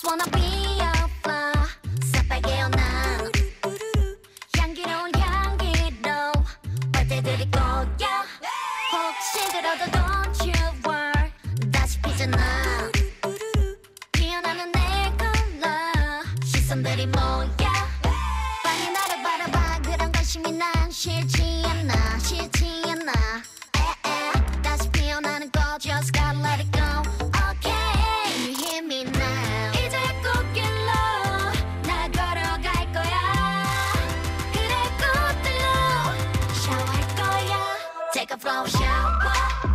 just wanna be a flower 새빨개 연한 향기로운 향기로 빨대들이 거야 혹시 들어도 don't you worry 다시 피잖아 피어나는 내 컬러 시선들이 모여 빨리 나를 바라봐 그런 관심이 난 싫지 않아 싫지 않아 에에 다시 피어나는 꽃 just gotta let it go okay can you hear me now 이제 꽃길로 나 걸어갈 거야 그래 꽃들로 샤워할 거야 take a flow shower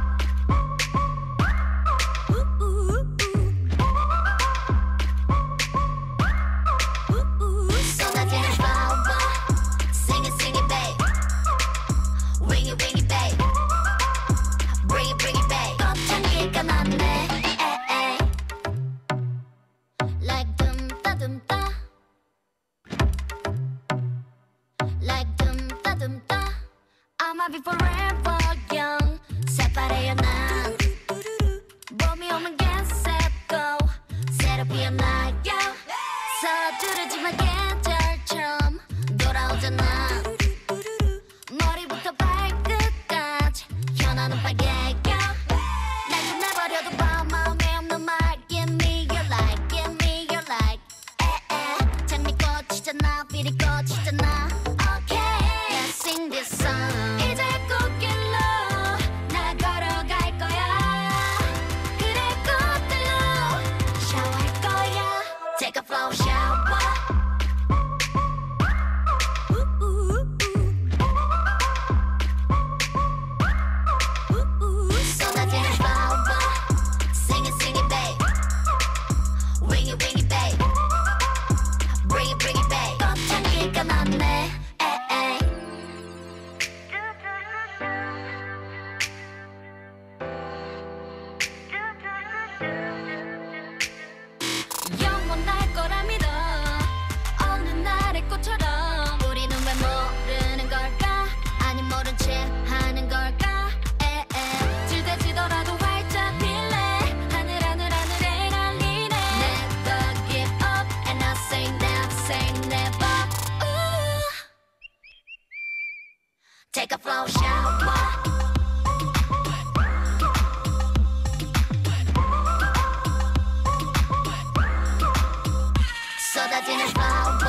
쏟아지는 flower sing it babe wing it babe bring it babe 꽃향기가 나네 에에 like 둠따 like 둠따 I'ma be forever young 새파래요 난 봄이 오면 get set go 새로 피어나요 서두르지만 계절처럼 돌아오잖아 머리부터 발끝까지 현아는 빨개요 날 끝내버려도 봐 마음에 없는 말 Give me your light give me your light 에에 장미꽃이잖아 비리꽃이잖아 Okay let's sing this song 이제 꽃길로 나 걸어갈 거야 그래 꽃들로 샤워할 거야 Take a flow shower 쏟아지는 flower sing it babe wing it babe bring it babe 꽃향기가 나네 에에 영원할 거라 믿어 어느 날의 꽃처럼 우리는 왜 모르는 걸까 아니 모른 채 하는 걸까 에에 질대지더라도 활짝 필래 하늘에 날리네 Never give up and I say never Ooh. Take a flow shower 쏟아지는 flower